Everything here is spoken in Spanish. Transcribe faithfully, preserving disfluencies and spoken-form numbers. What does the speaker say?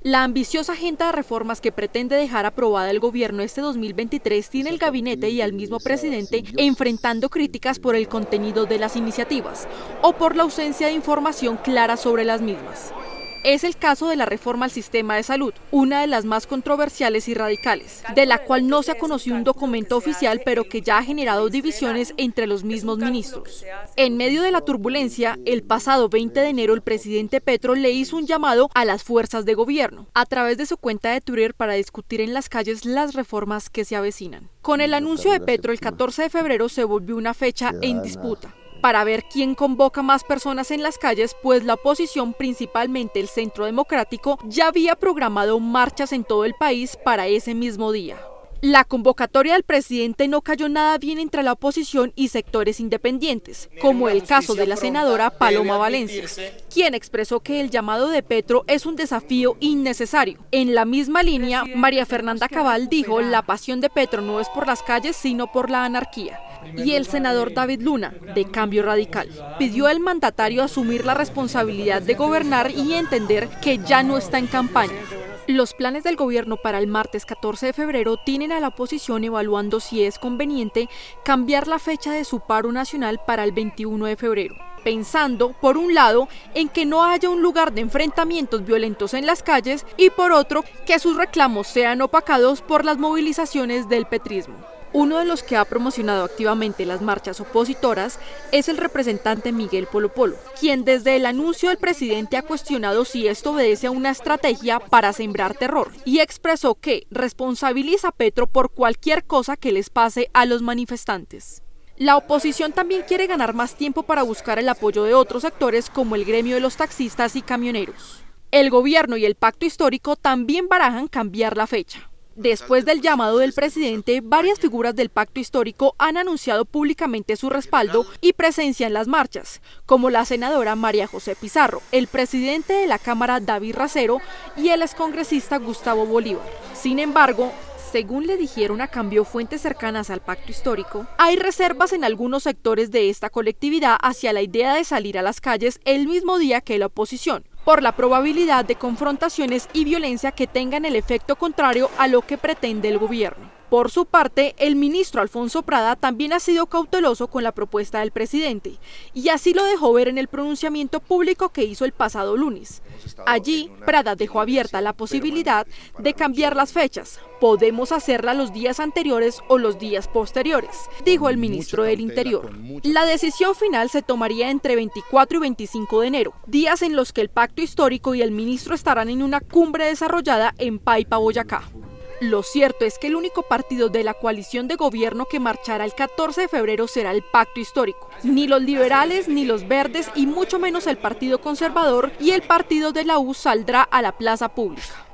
La ambiciosa agenda de reformas que pretende dejar aprobada el gobierno este dos mil veintitrés tiene el gabinete y al mismo presidente enfrentando críticas por el contenido de las iniciativas o por la ausencia de información clara sobre las mismas. Es el caso de la reforma al sistema de salud, una de las más controversiales y radicales, de la cual no se ha conocido un documento oficial, pero que ya ha generado divisiones entre los mismos ministros. En medio de la turbulencia, el pasado veinte de enero el presidente Petro le hizo un llamado a las fuerzas de gobierno, a través de su cuenta de Twitter, para discutir en las calles las reformas que se avecinan. Con el anuncio de Petro, el catorce de febrero se volvió una fecha en disputa para ver quién convoca más personas en las calles, pues la oposición, principalmente el Centro Democrático, ya había programado marchas en todo el país para ese mismo día. La convocatoria del presidente no cayó nada bien entre la oposición y sectores independientes, como el caso de la senadora Paloma Valencia, quien expresó que el llamado de Petro es un desafío innecesario. En la misma línea, María Fernanda Cabal dijo: la pasión de Petro no es por las calles, sino por la anarquía. Y el senador David Luna, de Cambio Radical, pidió al mandatario asumir la responsabilidad de gobernar y entender que ya no está en campaña. Los planes del gobierno para el martes catorce de febrero tienen a la oposición evaluando si es conveniente cambiar la fecha de su paro nacional para el veintiuno de febrero, pensando, por un lado, en que no haya un lugar de enfrentamientos violentos en las calles y, por otro, que sus reclamos sean opacados por las movilizaciones del petrismo. Uno de los que ha promocionado activamente las marchas opositoras es el representante Miguel Polo Polo, quien desde el anuncio del presidente ha cuestionado si esto obedece a una estrategia para sembrar terror y expresó que responsabiliza a Petro por cualquier cosa que les pase a los manifestantes. La oposición también quiere ganar más tiempo para buscar el apoyo de otros sectores como el gremio de los taxistas y camioneros. El gobierno y el pacto histórico también barajan cambiar la fecha. Después del llamado del presidente, varias figuras del pacto histórico han anunciado públicamente su respaldo y presencia en las marchas, como la senadora María José Pizarro, el presidente de la Cámara David Racero y el excongresista Gustavo Bolívar. Sin embargo, según le dijeron a Cambio fuentes cercanas al pacto histórico, hay reservas en algunos sectores de esta colectividad hacia la idea de salir a las calles el mismo día que la oposición, por la probabilidad de confrontaciones y violencia que tengan el efecto contrario a lo que pretende el gobierno. Por su parte, el ministro Alfonso Prada también ha sido cauteloso con la propuesta del presidente, y así lo dejó ver en el pronunciamiento público que hizo el pasado lunes. Allí, Prada dejó abierta la posibilidad de cambiar las fechas. Podemos hacerla los días anteriores o los días posteriores, dijo el ministro del Interior. La decisión final se tomaría entre veinticuatro y veinticinco de enero, días en los que el pacto histórico y el ministro estarán en una cumbre desarrollada en Paipa, Boyacá. Lo cierto es que el único partido de la coalición de gobierno que marchará el catorce de febrero será el Pacto Histórico. Ni los liberales, ni los verdes, y mucho menos el Partido Conservador y el partido de la U saldrá a la plaza pública.